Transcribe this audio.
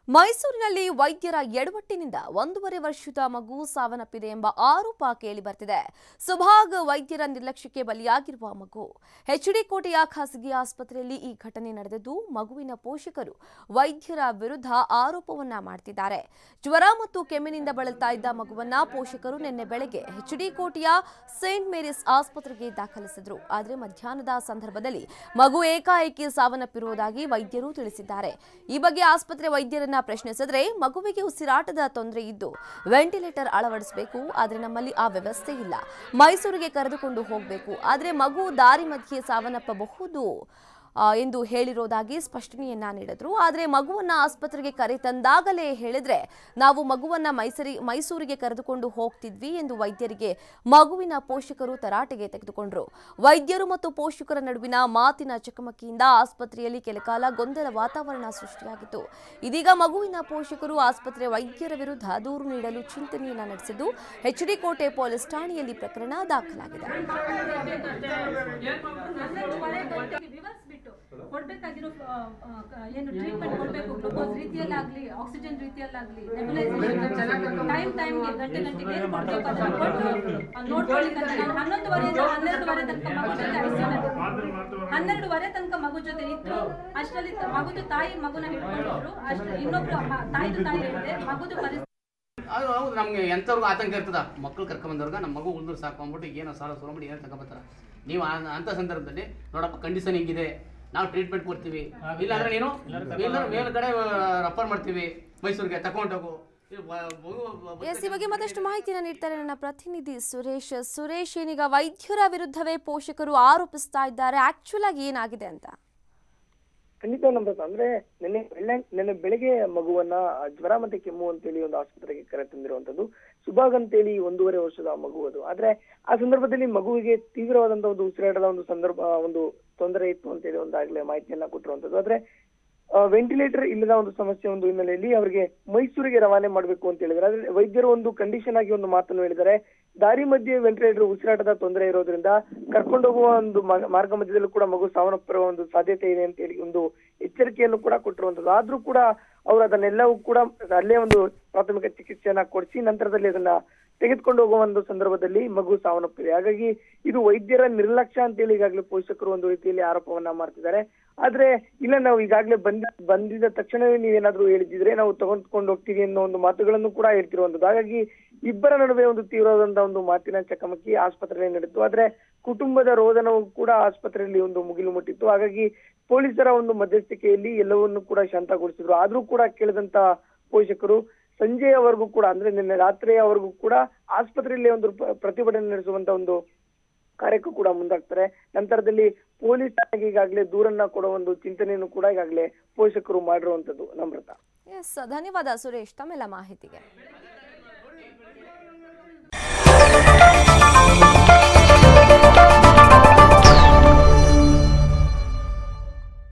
ಮೈಸೂರಿನಲ್ಲಿ ವೈದ್ಯರ ಎಡವಟ್ಟಿನಿಂದ 1.5 ವರ್ಷದ ಮಗು ಸಾವನ್ನಪ್ಪಿದೆ ಎಂಬ ಆರೋಪ ಕೇಳಿಬರ್ತಿದೆ. ಸುಭಾಗ್ ವೈದ್ಯರ ನಿರ್ಲಕ್ಷ್ಯಕ್ಕೆ ಬಲಿಯಾಗಿರುವ ಮಗು. ಎಚ್ಡಿ ಕೋಟೆಯ ಖಾಸಗಿ ಆಸ್ಪತ್ರೆಯಲ್ಲಿ ಈ ಘಟನೆ ನಡೆದಿದ್ದು, ಮಗುವಿನ ಪೋಷಕರು ವೈದ್ಯರ ವಿರುದ್ಧ ಆರೋಪವನ್ನ ಮಾಡ್ತಿದ್ದಾರೆ. ಜ್ವರ ಮತ್ತು ಕೆಮ್ಮಿನಿಂದ ಬಳಲ್ತಾ ಇದ್ದ ಮಗುವನ್ನ ಪೋಷಕರು ನಿನ್ನೆ ಬೆಳಗ್ಗೆ ಎಚ್ಡಿ ಕೋಟೆಯ ಸೇಂಟ್ ಮೇರಿಸ್ ಆಸ್ಪತ್ರೆಗೆ ದಾಖಲಿಸಿದ್ರು. ಆದರೆ ಮಧ್ಯಾಹ್ನದ ಸಂದರ್ಭದಲ್ಲಿ ಮಗು ಏಕಾಏಕಿ ಸಾವನ್ನಪ್ಪಿರುವುದಾಗಿ ವೈದ್ಯರು ತಿಳಿಸಿದ್ದಾರೆ. ಈ ಬಗ್ಗೆ ಆಸ್ಪತ್ರೆ ವೈದ್ಯರನ್ನ ಪ್ರಶ್ನಿಸಿದ್ರೆ ಮಗುವಿಗೆ ಉಸಿರಾಟದ ತೊಂದರೆ ಇದ್ದು ವೆಂಟಿಲೇಟರ್ ಅಳವಡಿಸಬೇಕು, ಆದರೆ ನಮ್ಮಲ್ಲಿ ಆ ವ್ಯವಸ್ಥೆ ಇಲ್ಲ. ಮೈಸೂರಿಗೆ ಕರೆದುಕೊಂಡು ಹೋಗಬೇಕು, ಆದರೆ ಮಗು ದಾರಿ ಮಧ್ಯೆ ಸಾವನ್ನಪ್ಪಬಹುದು ಎಂದು ಹೇಳಿರೋದಾಗಿ ಸ್ಪಷ್ಟನೆಯನ್ನ ನೀಡಿದ್ರು. ಆದರೆ ಮಗುವನ್ನ ಆಸ್ಪತ್ರೆಗೆ ಕರೆ ತಂದಾಗಲೇ ಹೇಳಿದ್ರೆ ನಾವು ಮಗುವನ್ನ ಮೈಸೂರಿಗೆ ಕರೆದುಕೊಂಡು ಹೋಗ್ತಿದ್ವಿ ಎಂದು ವೈದ್ಯರಿಗೆ ಮಗುವಿನ ಪೋಷಕರು ತರಾಟೆಗೆ ತೆಗೆದುಕೊಂಡ್ರು. ವೈದ್ಯರು ಮತ್ತು ಪೋಷಕರ ನಡುವಿನ ಮಾತಿನ ಚಕಮಕಿಯಿಂದ ಆಸ್ಪತ್ರೆಯಲ್ಲಿ ಕೆಲಕಾಲ ಗೊಂದಲ ವಾತಾವರಣ ಸೃಷ್ಟಿಯಾಗಿತ್ತು. ಇದೀಗ ಮಗುವಿನ ಪೋಷಕರು ಆಸ್ಪತ್ರೆ ವೈದ್ಯರ ವಿರುದ್ಧ ದೂರು ನೀಡಲು ಚಿಂತನೆಯನ್ನ ನಡೆಸಿದ್ದು, ಎಚ್ಡಿ ಕೋಟೆ ಪೊಲೀಸ್ ಠಾಣೆಯಲ್ಲಿ ಪ್ರಕರಣ ದಾಖಲಾಗಿದೆ. ಕೊಡಬೇಕಾಗಿರೋ ಏನು ಟ್ರೀಟ್ಮೆಂಟ್ ಕೊಡಬೇಕು, ಗ್ಲೂಕೋಸ್ ರೀತಿಯಲ್ಲಾಗಲಿ ಆಕ್ಸಿಜನ್ ರೀತಿಯಲ್ಲಾಗಲಿ ನೆಬುಲೈಸೇಷನ್ ಟೈಮ್ಗೆ ಗಂಟೆಗೆ ಏನು ಕೊಡಬೇಕು ಅದನ್ನು ಕೊಟ್ಟು ನೋಡ್ಕೊಳ್ಳಿಕ್ಕೆ ನಾನು 11:30 12:30 ತನಕ ಮಗು ಜೊತೆ ಐಸಿಯುನಲ್ಲಿ 12:30 ತನಕ ಮಗು ಜೊತೆ ಇತ್ತು. ಅಷ್ಟರಲ್ಲಿ ಮಗುದು ತಾಯಿ ಮಗುನ ಹಿಡ್ಕೊಂಡಿದ್ರು. ಅಷ್ಟು ಇನ್ನೊಬ್ರು ತಾಯಿದು ತಾಯಿ ಹೇಳಿದೆ ಮಗುದು ಪರಿಸ್ಥಿತಿ ಹೌದು. ನಮ್ಗೆ ಎಂಥವ್ರಿಗೂ ಆತಂಕ ಇರ್ತದ. ಮಕ್ಕಳು ಕರ್ಕೊಂಬಂದವ್ರಿಗೆ ನಮ್ಮ ಮಗು ಉಳಿದ್ರು ಸಾಕು ಅಂದ್ಬಿಟ್ಟು ಏನೋ ಸಾಲ ಸುರಬಿಟ್ಟು ಏನು ತಗೊಂಬರ್ತಾರೆ. ನೀವು ಅಂಥ ಸಂದರ್ಭದಲ್ಲಿ ನೋಡಪ್ಪ ಕಂಡೀಷನ್ ಹಿಂಗಿದೆ, ನಾವು ಟ್ರೀಟ್ಮೆಂಟ್ ಕೊಡ್ತೀವಿ, ಇಲ್ಲಾಂದ್ರೆ ನೀನು ಮೇಲ್ಗಡೆ ರೆಫರ್ ಮಾಡ್ತೀವಿ, ಮೈಸೂರಿಗೆ ತಗೊಂಡೋಗು. ಈ ಬಗ್ಗೆ ಮತ್ತಷ್ಟು ಮಾಹಿತಿಯನ್ನು ನೀಡ್ತಾರೆ ನನ್ನ ಪ್ರತಿನಿಧಿ ಸುರೇಶ್. ಏನೀಗ ವೈದ್ಯರ ವಿರುದ್ಧವೇ ಪೋಷಕರು ಆರೋಪಿಸ್ತಾ ಇದ್ದಾರೆ. ಆಕ್ಚುಲ್ ಆಗಿ ಏನಾಗಿದೆ ಅಂತ? ಖಂಡಿತ ನಮ್ರತ, ಅಂದ್ರೆ ನಿನ್ನೆ ಬೆಳಿಗ್ಗೆ ಮಗುವನ್ನ ಜ್ವರ ಮತ್ತೆ ಕೆಮ್ಮು ಅಂತೇಳಿ ಒಂದು ಆಸ್ಪತ್ರೆಗೆ ಕರೆ ತಂದಿರುವಂತದ್ದು. ಸುಭಾಗ್ ಅಂತೇಳಿ 1.5 ವರ್ಷದ ಮಗು ಅದು. ಆದ್ರೆ ಆ ಸಂದರ್ಭದಲ್ಲಿ ಮಗುವಿಗೆ ತೀವ್ರವಾದಂತಹ ಒಂದು ಉಸಿರಾಟದ ಒಂದು ತೊಂದರೆ ಇತ್ತು ಅಂತೇಳಿ ಒಂದಾಗ್ಲೇ ಮಾಹಿತಿಯನ್ನ ಕೊಟ್ಟಿರುವಂತದ್ದು. ಆದ್ರೆ ವೆಂಟಿಲೇಟರ್ ಇಲ್ಲದ ಒಂದು ಸಮಸ್ಯೆ ಒಂದು ಹಿನ್ನೆಲೆಯಲ್ಲಿ ಅವರಿಗೆ ಮೈಸೂರಿಗೆ ರವಾನೆ ಮಾಡಬೇಕು ಅಂತ ಹೇಳಿದ್ರೆ, ಆದ್ರೆ ವೈದ್ಯರು ಒಂದು ಕಂಡೀಷನ್ ಆಗಿ ಒಂದು ಮಾತನ್ನು ಹೇಳಿದ್ದಾರೆ. ದಾರಿ ಮಧ್ಯೆ ವೆಂಟಿಲೇಟರ್ ಉಸಿರಾಟದ ತೊಂದರೆ ಇರೋದ್ರಿಂದ ಕರ್ಕೊಂಡು ಹೋಗುವ ಒಂದು ಮಾರ್ಗ ಮಧ್ಯದಲ್ಲೂ ಕೂಡ ಮಗು ಸಾವನ್ನಪ್ಪಿರುವ ಒಂದು ಸಾಧ್ಯತೆ ಇದೆ ಅಂತ ಹೇಳಿ ಒಂದು ಎಚ್ಚರಿಕೆಯನ್ನು ಕೂಡ ಕೊಟ್ಟಿರುವಂತದ್ದು. ಆದ್ರೂ ಕೂಡ ಅವರು ಅದನ್ನೆಲ್ಲವೂ ಕೂಡ ಅಲ್ಲೇ ಒಂದು ಪ್ರಾಥಮಿಕ ಚಿಕಿತ್ಸೆಯನ್ನ ಕೊಡಿಸಿ ನಂತರದಲ್ಲಿ ಅದನ್ನ ತೆಗೆದುಕೊಂಡು ಹೋಗುವ ಒಂದು ಸಂದರ್ಭದಲ್ಲಿ ಮಗು ಸಾವನ್ನಪ್ಪಿದೆ. ಹಾಗಾಗಿ ಇದು ವೈದ್ಯರ ನಿರ್ಲಕ್ಷ್ಯ ಅಂತೇಳಿ ಈಗಾಗಲೇ ಪೋಷಕರು ಒಂದು ರೀತಿಯಲ್ಲಿ ಆರೋಪವನ್ನ ಮಾಡ್ತಿದ್ದಾರೆ. ಆದ್ರೆ ಇಲ್ಲ, ನಾವು ಈಗಾಗಲೇ ಬಂದಿದ ತಕ್ಷಣವೇ ನೀವೇನಾದ್ರೂ ಹೇಳಿದ್ರೆ ನಾವು ತಗೊಂಡ್ಕೊಂಡು ಹೋಗ್ತೀವಿ ಅನ್ನೋ ಒಂದು ಮಾತುಗಳನ್ನು ಕೂಡ ಹೇಳ್ತಿರುವಂತದ್ದು. ಹಾಗಾಗಿ ಇಬ್ಬರ ನಡುವೆ ಒಂದು ತೀವ್ರವಾದಂತಹ ಒಂದು ಮಾತಿನ ಚಕಮಕಿ ಆಸ್ಪತ್ರೆಯಲ್ಲಿ ನಡೆಯಿತು. ಆದ್ರೆ ಕುಟುಂಬದ ರೋದನವು ಕೂಡ ಆಸ್ಪತ್ರೆಯಲ್ಲಿ ಒಂದು ಮುಗಿಲು ಮುಟ್ಟಿತ್ತು. ಹಾಗಾಗಿ ಪೊಲೀಸರ ಒಂದು ಮಧ್ಯಸ್ಥಿಕೆಯಲ್ಲಿ ಎಲ್ಲವನ್ನೂ ಕೂಡ ಶಾಂತಗೊಳಿಸಿದ್ರು. ಆದ್ರೂ ಕೂಡ ಕೇಳಿದಂತ ಪೋಷಕರು ಸಂಜೆಯವರೆಗೂ ಕೂಡ, ಅಂದ್ರೆ ನಿನ್ನೆ ರಾತ್ರಿಯವರೆಗೂ ಕೂಡ ಆಸ್ಪತ್ರೆಯಲ್ಲಿ ಒಂದು ಪ್ರತಿಭಟನೆ ನಡೆಸುವಂತ ಒಂದು ಕಾರ್ಯಕ್ಕೂ ಕೂಡ ಮುಂದಾಗ್ತಾರೆ. ನಂತರದಲ್ಲಿ ಪೊಲೀಸ್ ಠಾಣೆಗೆ ಈಗಾಗಲೇ ದೂರನ್ನ ಕೊಡುವ ಒಂದು ಚಿಂತನೆಯನ್ನು ಕೂಡ ಈಗಾಗಲೇ ಪೋಷಕರು ಮಾಡಿರುವಂತದ್ದು. ನಮ್ರತ. ಧನ್ಯವಾದ ಸುರೇಶ್ ತಮ್ಮೆಲ್ಲ ಮಾಹಿತಿಗೆ.